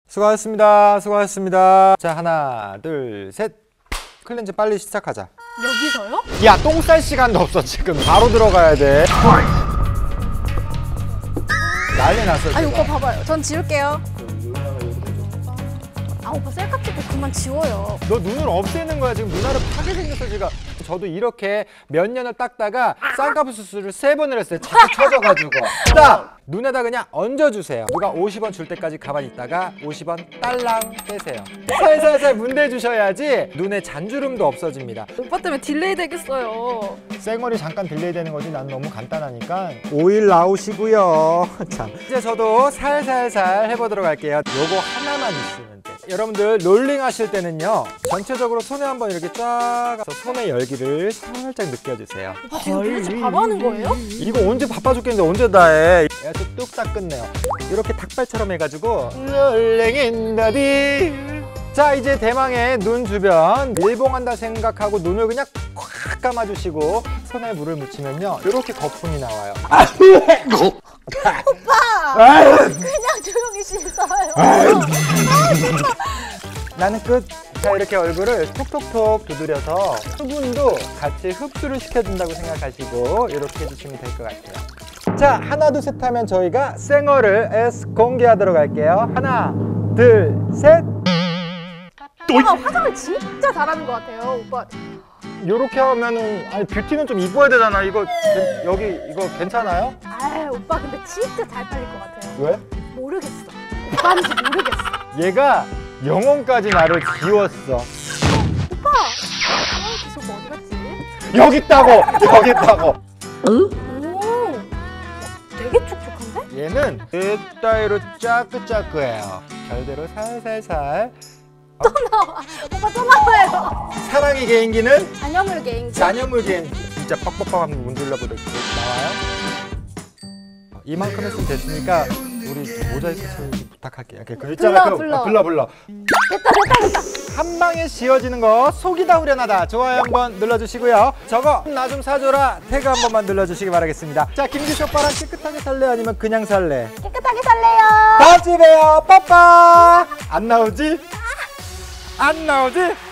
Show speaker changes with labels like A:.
A: 수고하셨습니다. 수고하셨습니다. 자, 하나, 둘, 셋. 클렌즈 빨리 시작하자.
B: 여기서요?
A: 야, 똥 쌀 시간도 없어. 지금 바로 들어가야 돼. 난리 났어.
B: 아니
A: 지금.
B: 오빠 봐봐요. 전 지울게요. 아 오빠 셀카 찍고 그만 지워요.
A: 너 눈을 없애는 거야. 지금 눈알을 파게 생겼어 지금. 저도 이렇게 몇 년을 닦다가 쌍꺼풀 수술을 3번을 했어요. 자꾸 쳐져가지고. 자, 눈에다 그냥 얹어주세요. 누가 50원 줄 때까지 가만히 있다가 50원 딸랑 떼세요. 살살살 문대주셔야지 눈에 잔주름도 없어집니다.
B: 오빠 때문에 딜레이 되겠어요.
A: 쌩얼이 잠깐 딜레이 되는 거지 난 너무 간단하니까 오일 나오시고요. 참, 이제 저도 살살살 해보도록 할게요. 요거 하나만 있으면 돼. 여러분들 롤링 하실 때는요, 전체적으로 손에 한번 이렇게 쫙 손의 열기를 살짝 느껴주세요.
B: 아, 지금 도대체 바로 하는 거예요?
A: 이거 언제 바빠 죽겠는데 언제 다 해. 아주 뚝딱 끝내요. 이렇게 닭발처럼 해가지고 롤링 인 더 딥. 자, 이제 대망의 눈 주변 밀봉한다 생각하고 눈을 그냥 콱 감아주시고 손에 물을 묻히면요, 이렇게 거품이 나와요.
B: 오빠! 그냥 조용히 씻어요.
A: 나는 끝. 자, 이렇게 얼굴을 톡톡톡 두드려서 수분도 같이 흡수를 시켜준다고 생각하시고 이렇게 해주시면 될 것 같아요. 자, 하나 둘 셋 하면 저희가 쌩얼을 S 공개하도록 할게요. 하나 둘 셋.
B: 오빠가 화장을 진짜 잘하는 것 같아요. 오빠.
A: 이렇게 하면은, 아니 뷰티는 좀 입어야 되잖아. 이거 여기 이거 괜찮아요?
B: 아 오빠 근데 진짜 잘 팔릴 것 같아요.
A: 왜?
B: 모르겠어. 오빠인지 모르겠어.
A: 얘가 영혼까지 나를 지웠어.
B: 오빠! 계속 어디 갔지?
A: 여기 있다고. 여기 있다고.
B: 오! 되게 촉촉한데?
A: 얘는 이따위로 짜끄짜끄해요. 결대로 살살살.
B: 또 나와. 오빠 또 나와요.
A: 사랑의 개인기는
B: 잔여물 개인기.
A: 잔여물 개인기. 진짜 뻑뻑뻑 한번 문질러보도록 나와요. 이만큼 했으면 됐으니까 우리 모자이크 처리 부탁할게요. 그 있잖아, 불러.
B: 됐다.
A: 한 방에 지워지는 거 속이 다 후련하다. 좋아요 한번 눌러주시고요. 저거 나 좀 사줘라 태그 한 번만 눌러주시기 바라겠습니다. 자, 김규시 오빠랑 깨끗하게 살래 아니면 그냥 살래?
B: 깨끗하게 살래요.
A: 다음 주에 봬요. 빠빠. 안 나오지? 안 나오지?